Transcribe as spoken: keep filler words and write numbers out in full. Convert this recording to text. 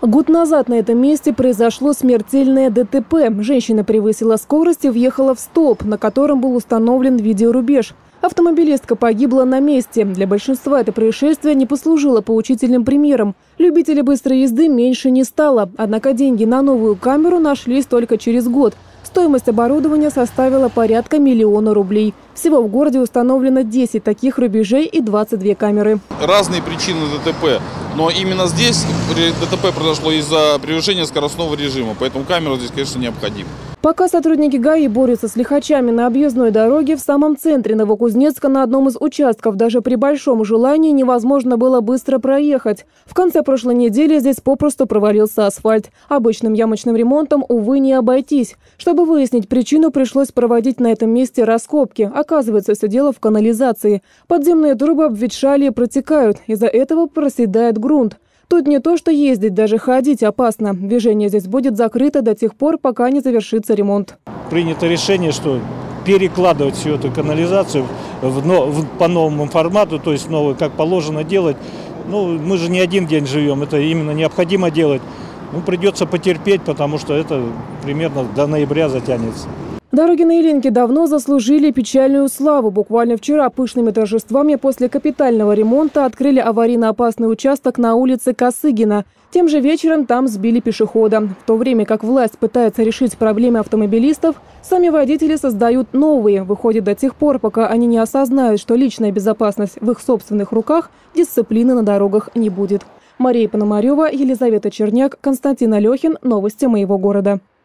Год назад на этом месте произошло смертельное ДТП. Женщина превысила скорость и въехала в столб, на котором был установлен видеорубеж. Автомобилистка погибла на месте. Для большинства это происшествие не послужило поучительным примером. Любителей быстрой езды меньше не стало. Однако деньги на новую камеру нашлись только через год. Стоимость оборудования составила порядка миллиона рублей. Всего в городе установлено десять таких рубежей и двадцать две камеры. Разные причины ДТП, но именно здесь ДТП произошло из-за превышения скоростного режима, поэтому камера здесь, конечно, необходима. Пока сотрудники ГАИ борются с лихачами на объездной дороге, в самом центре Новокузнецка на одном из участков даже при большом желании невозможно было быстро проехать. В конце прошлой недели здесь попросту провалился асфальт. Обычным ямочным ремонтом, увы, не обойтись. Чтобы выяснить причину, пришлось проводить на этом месте раскопки. Оказывается, все дело в канализации. Подземные трубы обветшали и протекают. Из-за этого проседает грунт. Тут не то что ездить, даже ходить опасно. Движение здесь будет закрыто до тех пор, пока не завершится ремонт. Принято решение, что перекладывать всю эту канализацию в, в, по новому формату, то есть новый, как положено делать. Ну, мы же не один день живем, это именно необходимо делать. Ну, придется потерпеть, потому что это примерно до ноября затянется. Дороги на Ильинке давно заслужили печальную славу. Буквально вчера пышными торжествами после капитального ремонта открыли аварийно опасный участок на улице Косыгина. Тем же вечером там сбили пешехода. В то время как власть пытается решить проблемы автомобилистов, сами водители создают новые. Выходит, до тех пор, пока они не осознают, что личная безопасность в их собственных руках, дисциплины на дорогах не будет. Мария Пономарева, Елизавета Черняк, Константин Алехин. Новости моего города.